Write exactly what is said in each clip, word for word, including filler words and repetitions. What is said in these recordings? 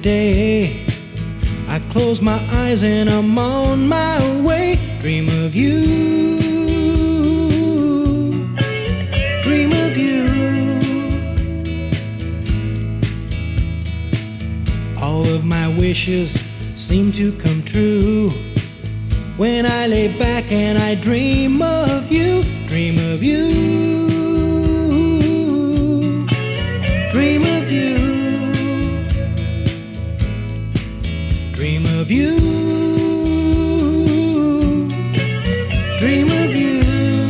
day. I close my eyes and I'm on my way. Dream of you, dream of you. All of my wishes seem to come true when I lay back and I dream of you, dream of you, dream of you, dream of you, dream of you.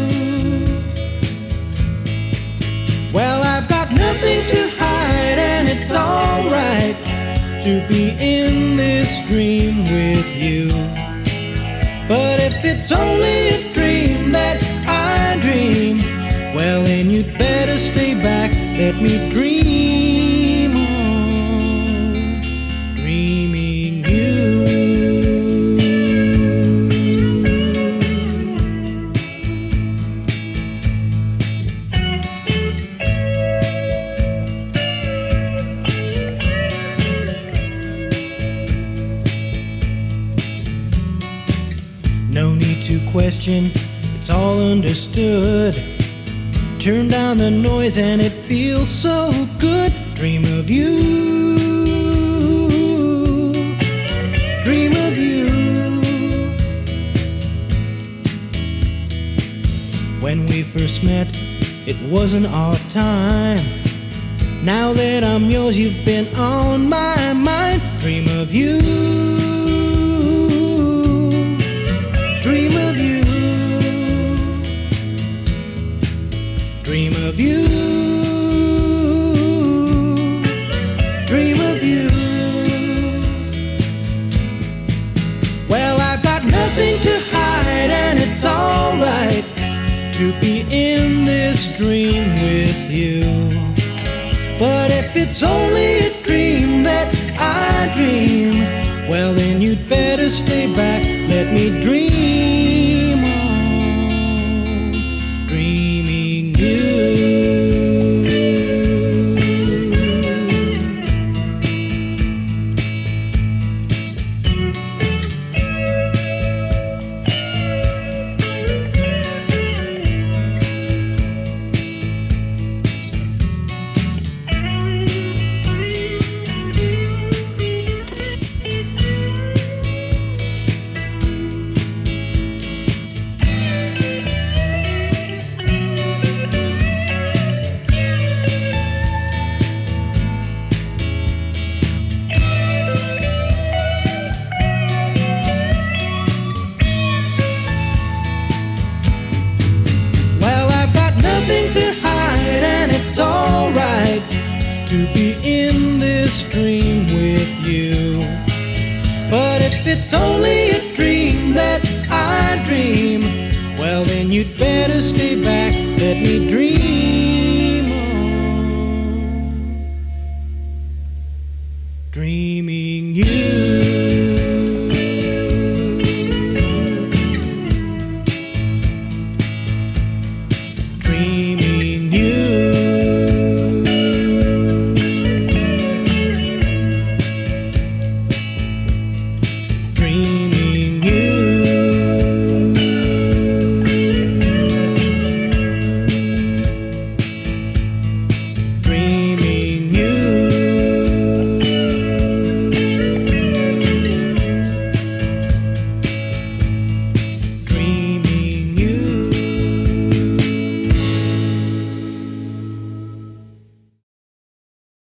Well, I've got nothing to hide and it's alright to be in this dream with you. But if it's only a dream that I dream, well then you'd better stay back, let me dream on, dreaming you. No need to question, it's all understood. Turn down the noise and it feels so good. Dream of you, dream of you. When we first met, it wasn't our time. Now that I'm yours, you've been on my mind. Dream of you, dream of you, dream of you, dream of you. Well, I've got nothing to hide and it's alright to be in this dream with you. But if it's only a dream that I dream, well then you'd better stay back, let me dream on, dreaming you. To hide and it's alright to be in this dream with you. But if it's only a dream that I dream, well then you'd better stay back, let me dream on, dreaming you.